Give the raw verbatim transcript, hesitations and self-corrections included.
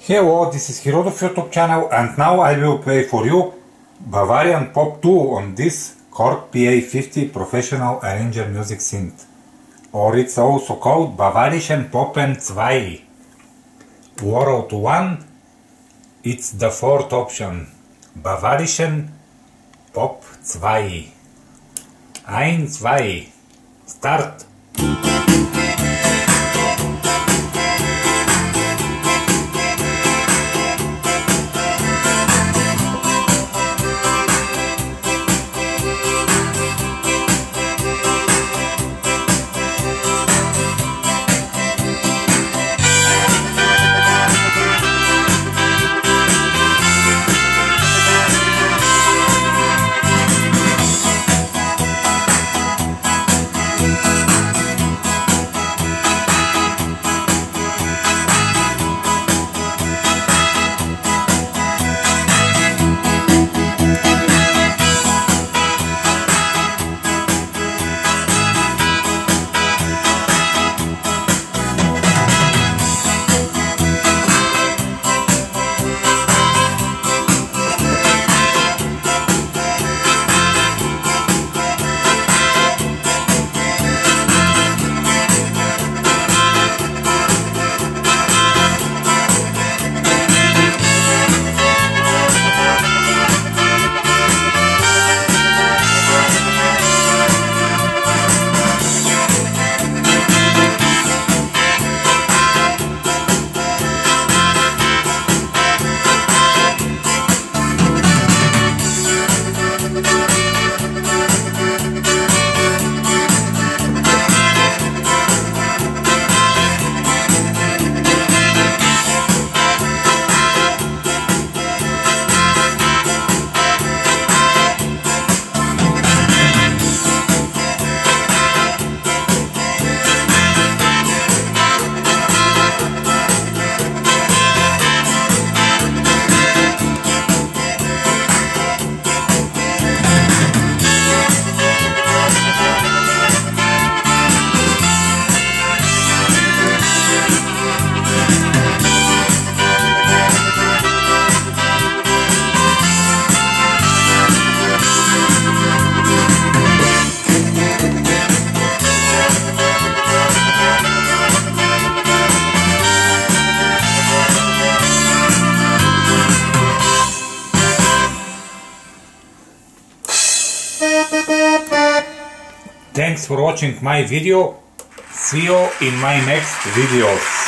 Hello, this is Hirodov YouTube channel, and now I will play for you Bavarian Pop two on this Korg P A fifty Professional Arranger Music Synth, or it's also called Bavarian Pop two. World one, it's the fourth option, Bavarian Pop two. Ein, zwei, start! Thanks for watching my video. See you in my next videos.